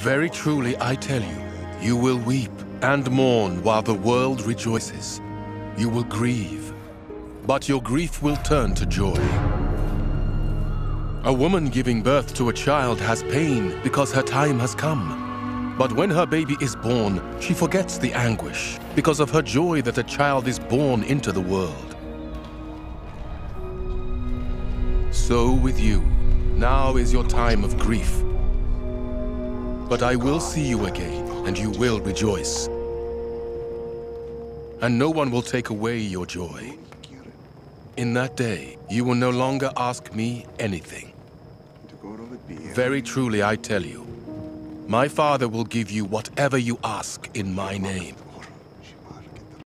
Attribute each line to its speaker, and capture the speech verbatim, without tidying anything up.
Speaker 1: Very truly I tell you, you will weep and mourn while the world rejoices. You will grieve, but your grief will turn to joy. A woman giving birth to a child has pain because her time has come. But when her baby is born, she forgets the anguish because of her joy that a child is born into the world. So with you, now is your time of grief. But I will see you again, and you will rejoice. And no one will take away your joy. In that day, you will no longer ask me anything. Very truly I tell you, my Father will give you whatever you ask in my name.